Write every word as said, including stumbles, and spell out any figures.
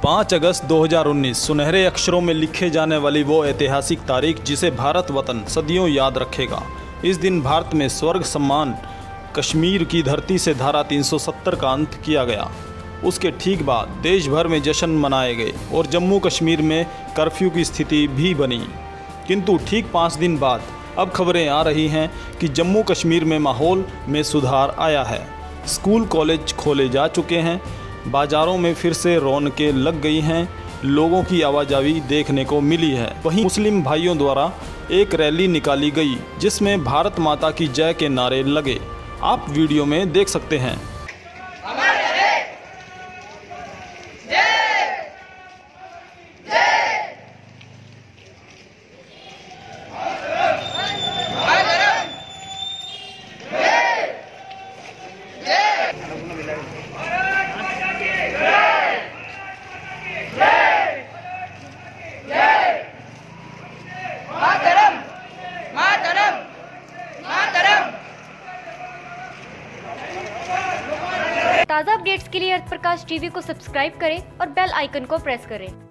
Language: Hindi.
पाँच अगस्त दो हज़ार उन्नीस सुनहरे अक्षरों में लिखे जाने वाली वो ऐतिहासिक तारीख जिसे भारत वतन सदियों याद रखेगा। इस दिन भारत में स्वर्ग सम्मान कश्मीर की धरती से धारा तीन सौ सत्तर का अंत किया गया। उसके ठीक बाद देश भर में जश्न मनाए गए और जम्मू कश्मीर में कर्फ्यू की स्थिति भी बनी। किंतु ठीक पाँच दिन बाद अब खबरें आ रही हैं कि जम्मू कश्मीर में माहौल में सुधार आया है। स्कूल कॉलेज खोले जा चुके हैं, बाज़ारों में फिर से रौनकें लग गई हैं, लोगों की आवाजाही देखने को मिली है। वहीं मुस्लिम भाइयों द्वारा एक रैली निकाली गई जिसमें भारत माता की जय के नारे लगे। आप वीडियो में देख सकते हैं। ताज़ा अपडेट्स के लिए अर्थ प्रकाश टीवी को सब्सक्राइब करें और बेल आइकन को प्रेस करें।